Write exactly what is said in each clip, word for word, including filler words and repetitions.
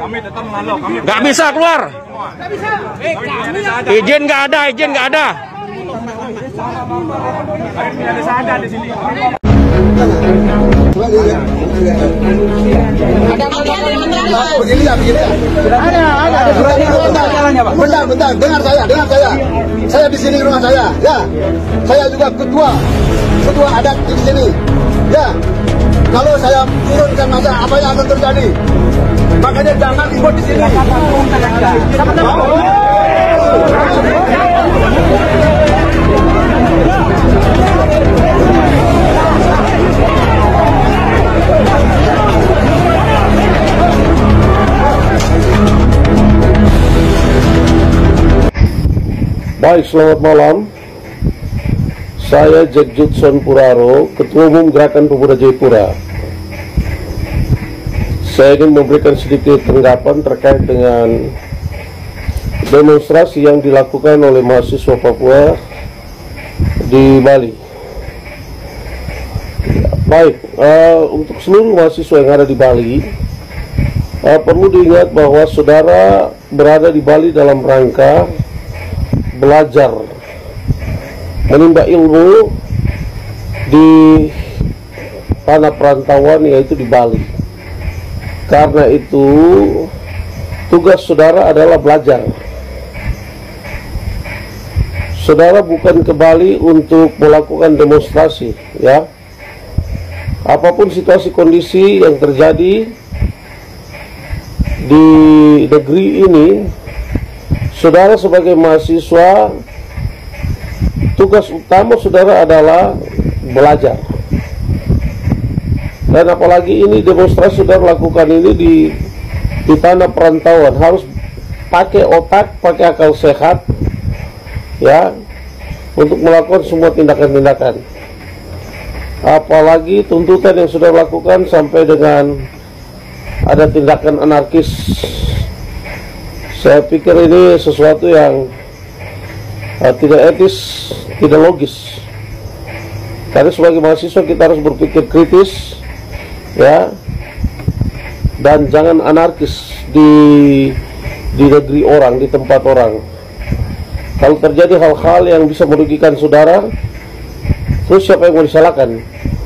Kami tetap mengalah. Kami nggak bisa keluar. nggak bisa. Izin nggak ada, izin nggak ada. Kami tidak ada sadar di sini. Begini ya, begini ya. Ada, ada. Bentar, bentar, dengar saya, dengar saya. Saya di sini rumah saya, ya. Saya juga ketua, ketua adat di sini, ya. Kalau saya turunkan masa apa yang akan terjadi? Makanya jangan ikut di sini. Baik, selamat malam. Saya Jack Judson Puraro, Ketua Umum Gerakan Pemuda Jayapura. Saya ingin memberikan sedikit tanggapan terkait dengan demonstrasi yang dilakukan oleh mahasiswa Papua di Bali. Baik, uh, untuk seluruh mahasiswa yang ada di Bali, uh, perlu diingat bahwa saudara berada di Bali dalam rangka belajar menimba ilmu di tanah perantauan, yaitu di Bali. Karena itu tugas saudara adalah belajar. Saudara bukan ke Bali untuk melakukan demonstrasi, ya. Apapun situasi kondisi yang terjadi di negeri ini, saudara sebagai mahasiswa, tugas utama saudara adalah belajar. Dan apalagi ini demonstrasi saudara lakukan ini di di tanah perantauan, harus pakai otak, pakai akal sehat, ya, untuk melakukan semua tindakan-tindakan. Apalagi tuntutan yang sudah lakukan sampai dengan ada tindakan anarkis. Saya pikir ini sesuatu yang uh, tidak etis, tidak logis. Karena sebagai mahasiswa kita harus berpikir kritis, ya, dan jangan anarkis di di negeri orang, di tempat orang. Kalau terjadi hal-hal yang bisa merugikan saudara, terus siapa yang mau disalahkan?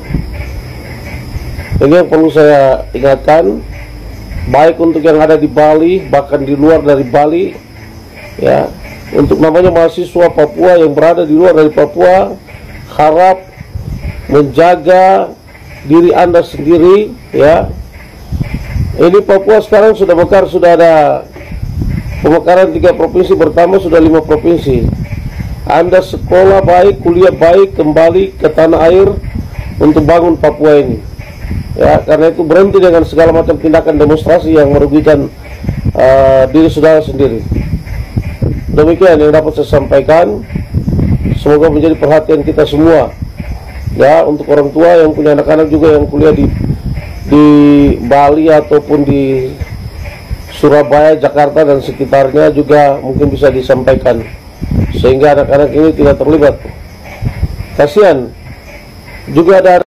Ini yang perlu saya ingatkan, baik untuk yang ada di Bali, bahkan di luar dari Bali, ya. Untuk namanya mahasiswa Papua yang berada di luar dari Papua, harap menjaga diri Anda sendiri, ya. Ini Papua sekarang sudah mekar, sudah ada pemekaran tiga provinsi, bertambah sudah lima provinsi. Anda sekolah baik, kuliah baik, kembali ke tanah air untuk bangun Papua ini, ya. Karena itu berhenti dengan segala macam tindakan demonstrasi yang merugikan uh, diri saudara sendiri. Demikian yang dapat saya sampaikan. Semoga menjadi perhatian kita semua, ya, untuk orang tua yang punya anak-anak juga yang kuliah di di Bali ataupun di Surabaya, Jakarta dan sekitarnya juga mungkin bisa disampaikan sehingga anak-anak ini tidak terlibat. Kasihan juga ada